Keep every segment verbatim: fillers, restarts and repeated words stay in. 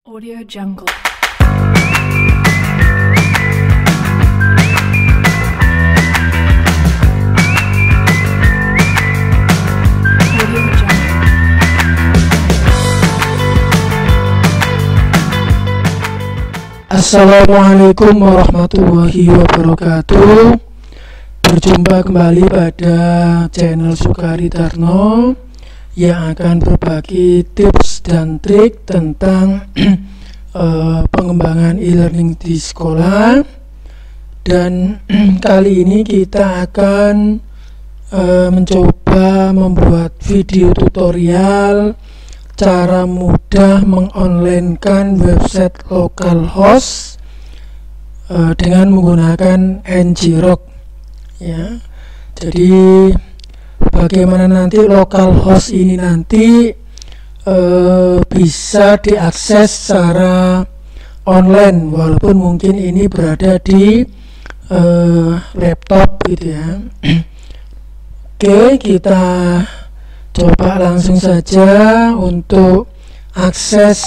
Audio Jungle. Audio Jungle. Assalamualaikum warahmatullahi wabarakatuh. Berjumpa kembali pada channel Sukari Darno yang akan berbagi tips dan trik tentang uh, pengembangan e-learning di sekolah. Dan kali ini kita akan uh, mencoba membuat video tutorial cara mudah mengonlinekan website localhost uh, dengan menggunakan ngrok, ya. Jadi bagaimana nanti localhost ini nanti uh, bisa diakses secara online walaupun mungkin ini berada di uh, laptop gitu ya. Oke, kita coba langsung saja untuk akses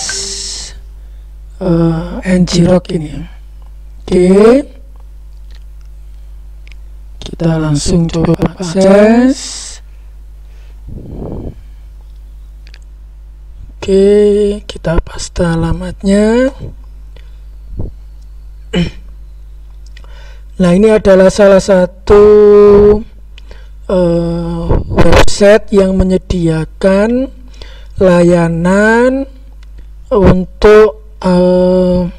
uh, ngrok ini. Oke, kita langsung coba akses. Oke, kita paste alamatnya. Nah, ini adalah salah satu uh, website yang menyediakan layanan untuk uh,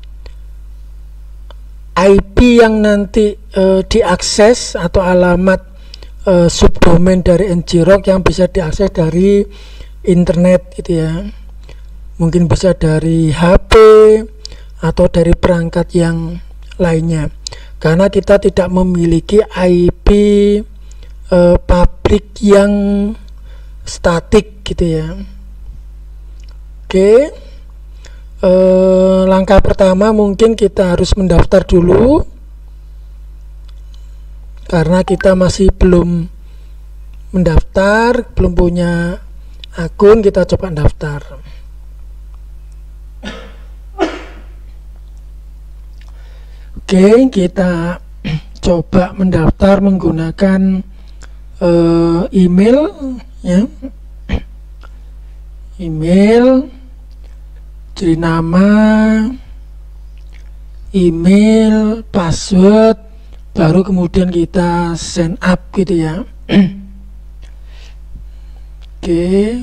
I P yang nanti uh, diakses atau alamat uh, subdomain dari ngrok yang bisa diakses dari internet gitu ya. Mungkin bisa dari H P atau dari perangkat yang lainnya. Karena kita tidak memiliki I P uh, publik yang statik gitu ya. Oke. Uh, langkah pertama mungkin kita harus mendaftar dulu karena kita masih belum mendaftar, belum punya akun. Kita coba daftar. Oke, kita coba mendaftar menggunakan uh, email ya. Email, jadi nama, email, password, baru kemudian kita sign up gitu ya. Oke.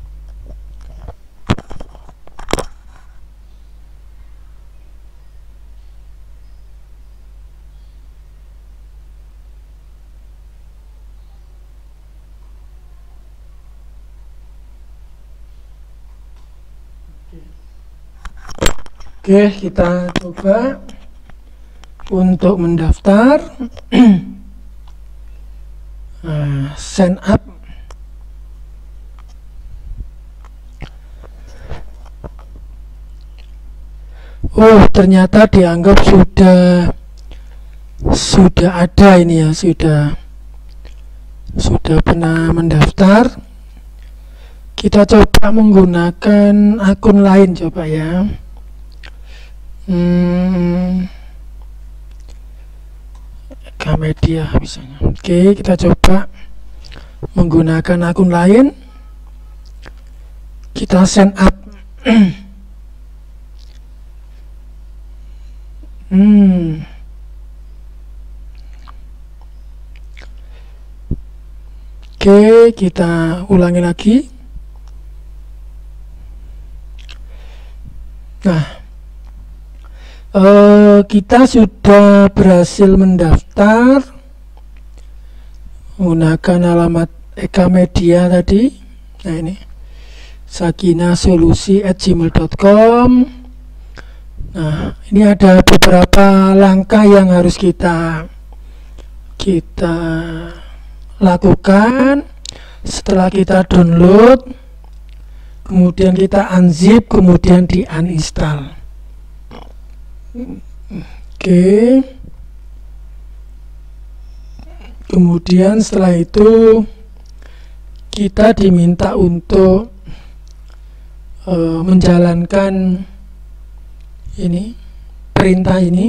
Oke, kita coba untuk mendaftar. Nah, sign up. Oh, ternyata dianggap sudah sudah ada ini ya, sudah sudah pernah mendaftar. Kita coba menggunakan akun lain coba ya. Hmm, Kamedia misalnya. Oke, kita coba menggunakan akun lain. Kita sign up. hmm. Oke, kita ulangi lagi. Nah, Uh, kita sudah berhasil mendaftar menggunakan alamat Eka Media tadi. Nah, ini sakinah solusi at gmail dot com. Nah, ini ada beberapa langkah yang harus kita kita lakukan setelah kita download, kemudian kita unzip, kemudian di uninstall. Oke, kemudian setelah itu kita diminta untuk uh, menjalankan ini perintah ini.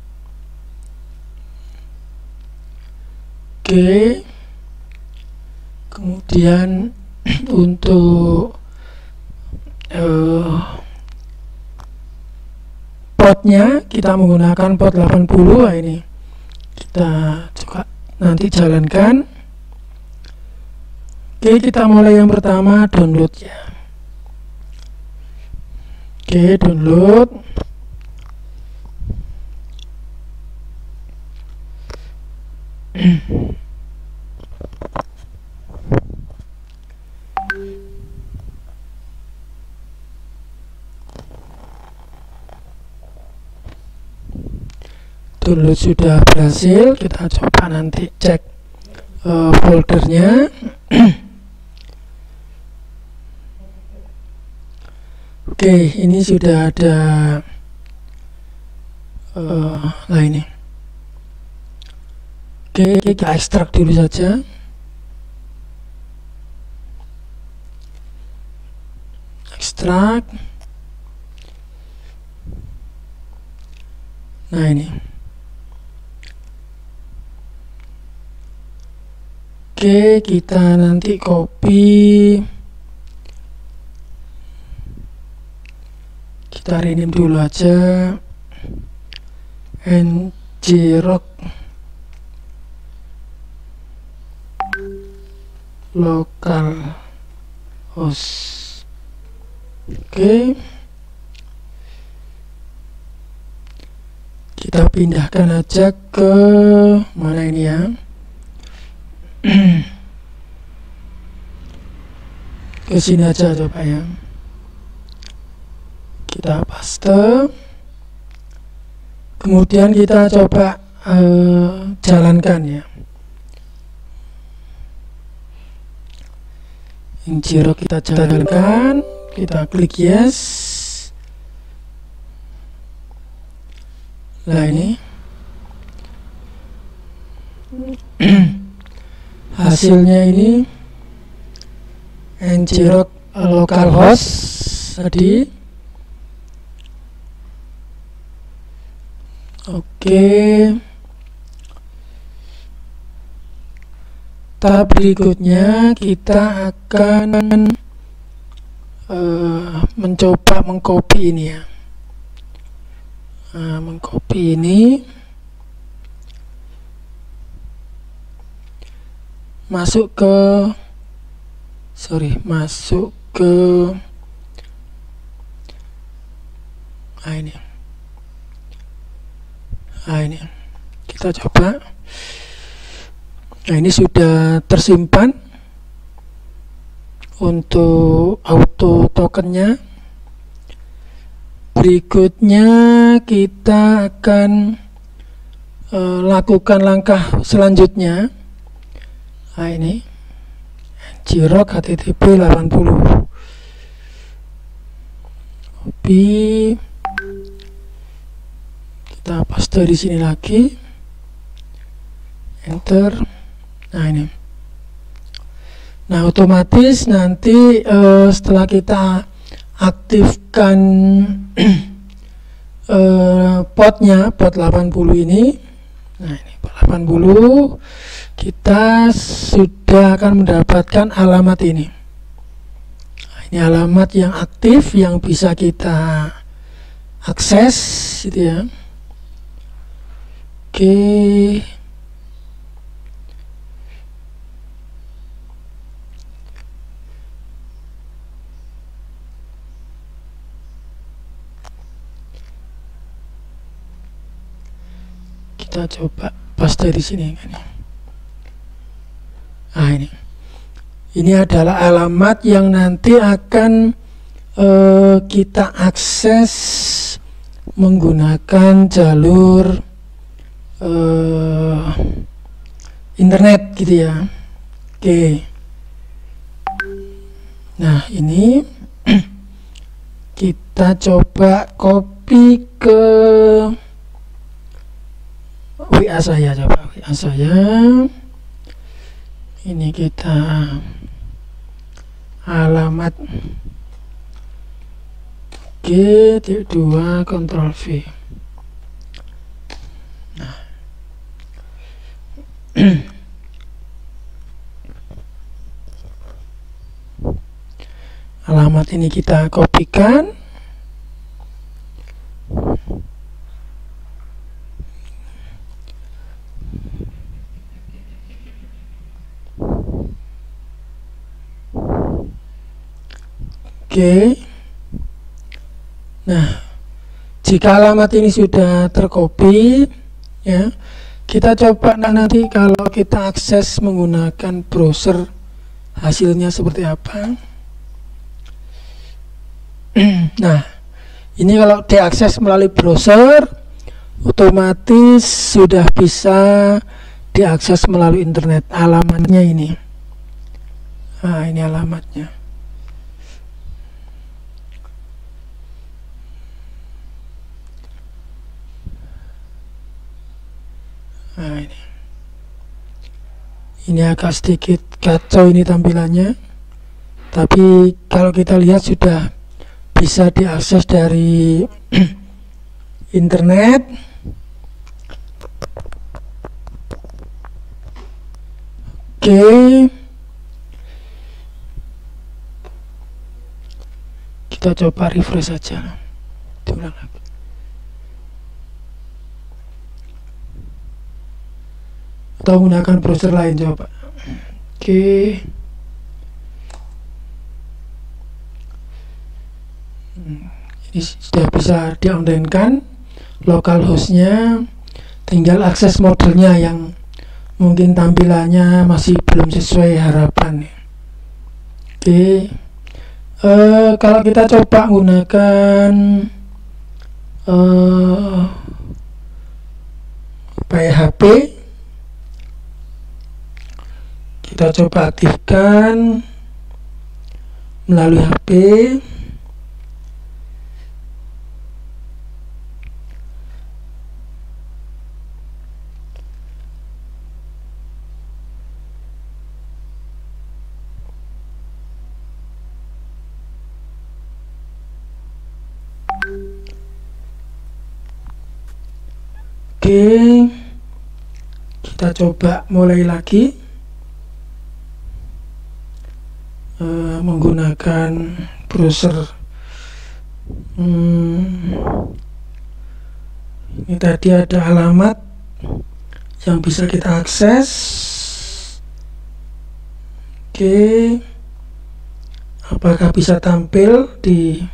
Oke, kemudian untuk uh, potnya kita menggunakan port delapan puluh. Nah, ini kita juga nanti jalankan. Oke, kita mulai yang pertama, download ya. Oke, download. Download sudah berhasil, kita coba nanti cek uh, foldernya. Oke, ini sudah ada uh, nah ini. Oke, kita ekstrak dulu saja. Ekstrak. Nah ini. Oke, kita nanti copy. Kita rename dulu aja. Ngrok local host. Oke, kita pindahkan aja ke mana ini ya. Ke sini aja coba ya. Kita paste. Kemudian kita coba uh, jalankan ya. Ngrok kita jalankan. Kita klik yes. Nah ini hasilnya ini Ngrok localhost tadi. Oke, tahap berikutnya kita akan uh, mencoba mengcopy ini ya. Nah, mengcopy ini masuk ke sorry masuk ke nah ini nah ini kita coba. Nah ini sudah tersimpan untuk auto tokennya. Berikutnya kita akan uh, lakukan langkah selanjutnya. Nah ini Ngrok H T T P delapan puluh. Copy. Kita paste di sini lagi. Enter. Nah ini. Nah otomatis nanti uh, setelah kita aktifkan uh, potnya, pot delapan puluh ini. Nah ini pot delapan puluh, kita sudah akan mendapatkan alamat ini. Nah, ini alamat yang aktif yang bisa kita akses gitu ya. Oke, kita coba paste di sini kan. Nah ini, ini adalah alamat yang nanti akan uh, kita akses menggunakan jalur Uh, internet gitu ya. Oke. Nah ini kita coba copy ke W A saya, coba W A saya. Ini kita alamat. G titik dua Ctrl V. Nah. Alamat ini kita kopikan. Oke. Nah, jika alamat ini sudah terkopi, ya, kita coba nanti kalau kita akses menggunakan browser, hasilnya seperti apa. Nah, ini kalau diakses melalui browser, otomatis sudah bisa diakses melalui internet. Alamatnya ini. Nah, ini alamatnya. Nah, ini. Ini agak sedikit kacau ini tampilannya. Tapi kalau kita lihat sudah bisa diakses dari internet. Oke. Kita coba refresh saja. Diulang lagi. Atau gunakan browser lain coba. Oke. Ini sudah bisa di-online-kan localhost-nya, tinggal akses modelnya yang mungkin tampilannya masih belum sesuai harapan. Oke. Uh, kalau kita coba gunakan uh, by H P, kita coba aktifkan melalui H P. Oke, kita coba mulai lagi uh, menggunakan browser. Hmm, ini tadi ada alamat yang bisa kita akses. Oke, apakah bisa tampil di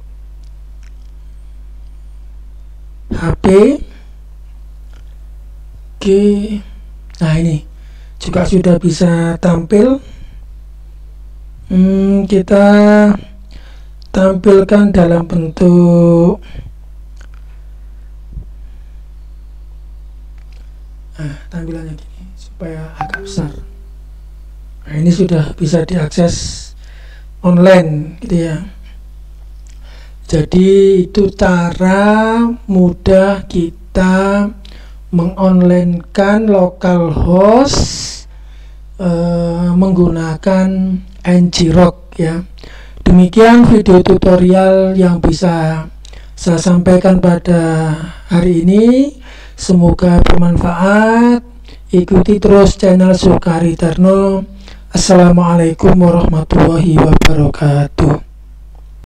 H P? Oke, nah ini juga sudah bisa tampil. Hmm, kita tampilkan dalam bentuk nah, tampilannya gini supaya agak besar. Nah, ini sudah bisa diakses online gitu ya. Jadi itu cara mudah kita mengonlinekan localhost uh, menggunakan Ngrok ya. Demikian video tutorial yang bisa saya sampaikan pada hari ini. Semoga bermanfaat. Ikuti terus channel Sukaritarno. Assalamualaikum warahmatullahi wabarakatuh.